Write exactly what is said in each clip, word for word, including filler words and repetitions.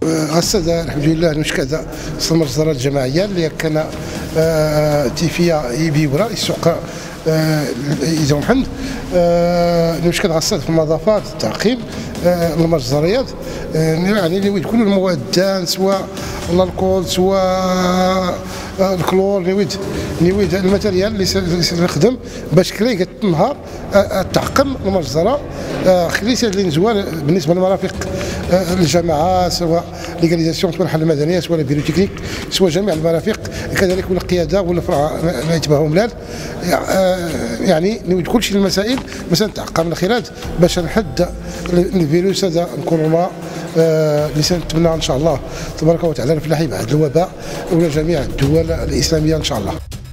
غسد الحمد لله نشكد المجزرة الجماعية اللي كان تيفيا يبي وراء السوق إذا محمد نشكد غسد في النظافات التعقيم المجزريات يعني اللي كل المواد سواء الكول سواء الكلور نويد نويد الماتيريال اللي سنخدم باش كلي تنهار تعقم المجزره خليت هذه النزوال بالنسبه للمرافق الجماعه سواء ليغاليزاسيون سواء الحل المدنيه سواء البيرو تكنيك سواء جميع المرافق كذلك ولا القياده ولا فرع ما يتبعهم ملال يعني نويد كل شيء المسائل مثلا تعقم الخيرات باش نحد الفيروس هذا نكونوا اللي سنتمنى ان شاء الله تبارك وتعالى نفلح بعد الوباء ولا جميع الدول الاسلاميه ان شاء الله.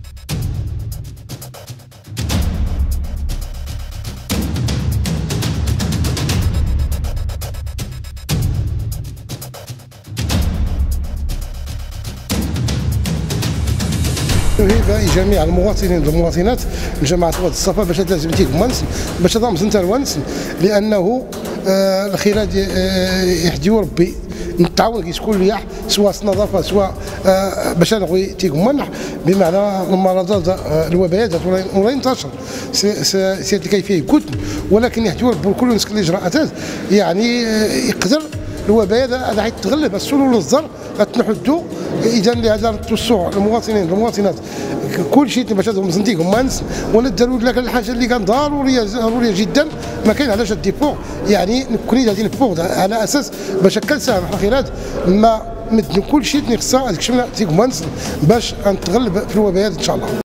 هي جميع المواطنين والمواطنات الجماعه واد الصفا باش لازم تيكم ونس باش هذا مزنت الونس لانه آه الخيرات آه يحديو ربي نتعاون كي تكون ليح سواء النظافه سواء آه باش نغوي تيكم منح بمعنى المرضات آه الوبايات ولا ينتشر سي كيفيه يكون ولكن يحديو ربي كل نسك الاجراءات يعني آه يقدر الوباء هذا حيتغلب السلول والزر غتنحدوا اذا لهذا التوسع المواطنين المواطنات كل شيء باش هذوك مزنتيكم مانس ولا داروا لك الحاجه اللي كان ضروريه ضروريه جدا ما كاين علاش دي فوق يعني نكوني غادي نفوق على اساس باش كنساهم الخيرات ما مدن كل شيء خصها هذيك الشمله تيكم مانس باش نتغلب في الوباء ان شاء الله.